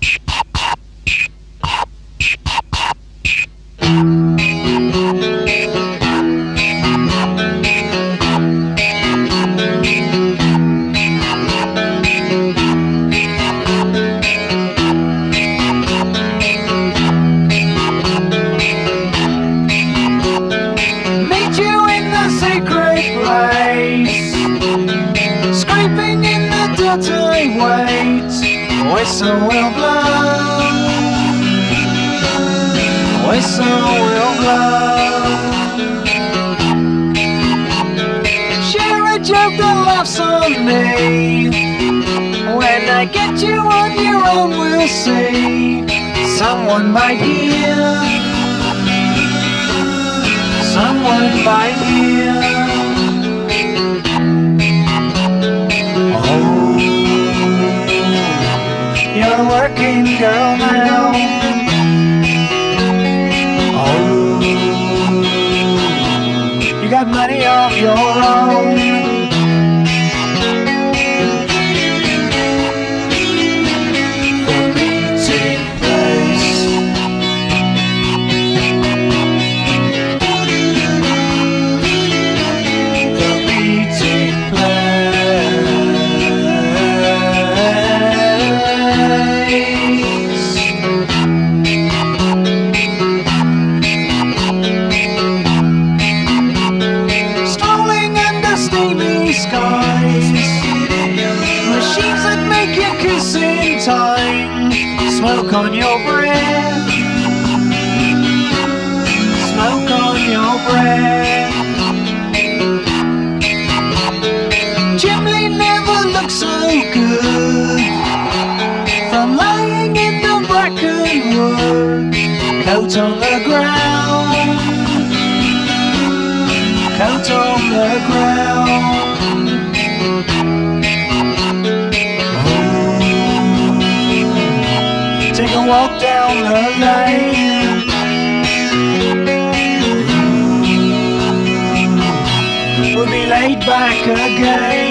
Whistle will blow, whistle will blow. Share a joke that laughs on me. When I get you on your own, we'll see. Someone might hear, someone might hear. You're a working girl now. Oh, you got money of your own. The meeting place. The meeting place. Machines that make you kiss in time. Smoke on your breath, smoke on your breath. Chimney never looks so good from lying in the bracken wood. Coat on the ground, coat on the ground. Take a walk down the lane. We'll be laid back again.